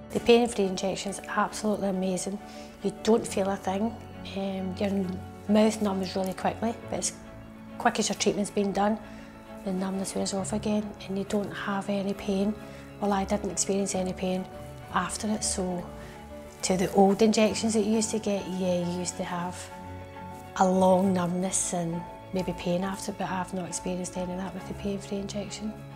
The Painfree injection is absolutely amazing. You don't feel a thing. Your mouth numbs really quickly, but as quick as your treatment's been done, the numbness wears off again and you don't have any pain. Well, I didn't experience any pain after it, so to the old injections that you used to get, yeah, you used to have a long numbness and maybe pain after, but I've not experienced any of that with the Painfree injection.